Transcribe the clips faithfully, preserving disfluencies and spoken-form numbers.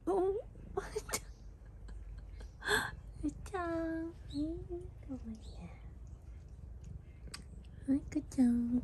おうちゃん、はい、かわいいね。はい、くちゃん。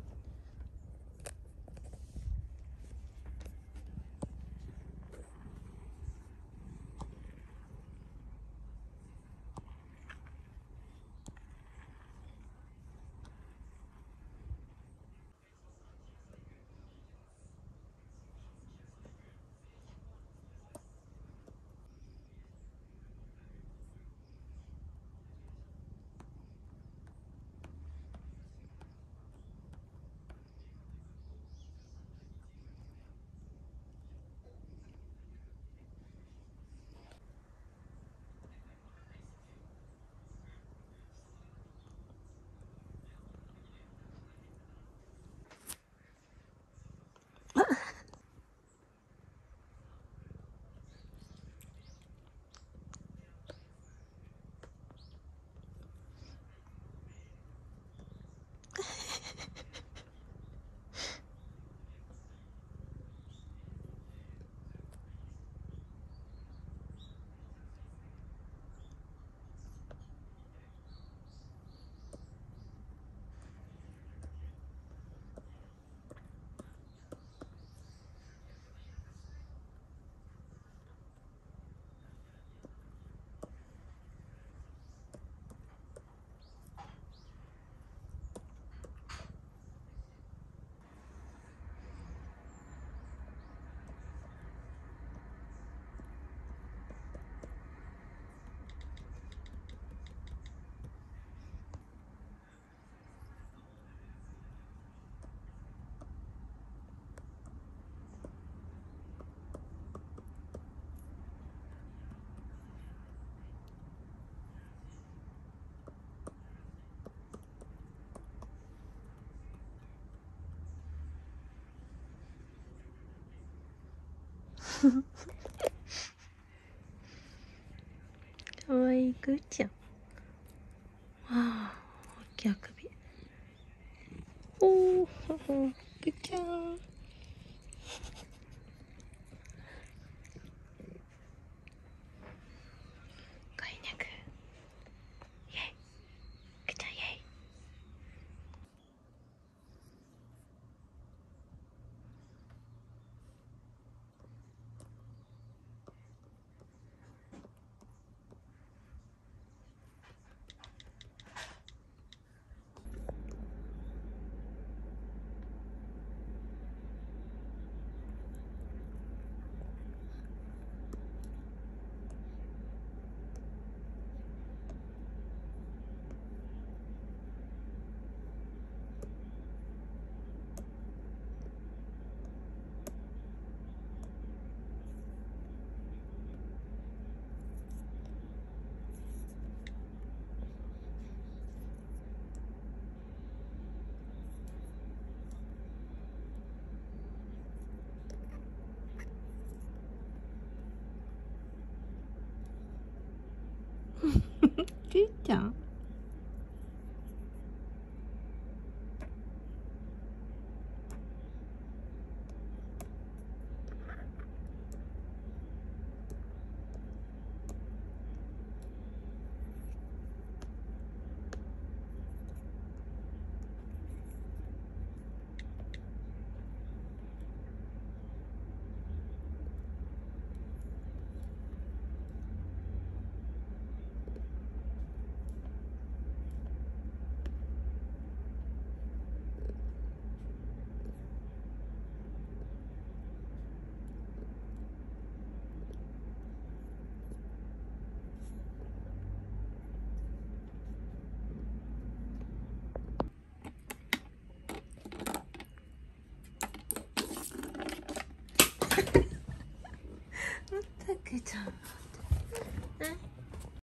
かわいいくーちゃん。わあ、大きいあくび。おお、くーちゃん。こいなく。イェイ。くーちゃんイェイ。くーちゃん。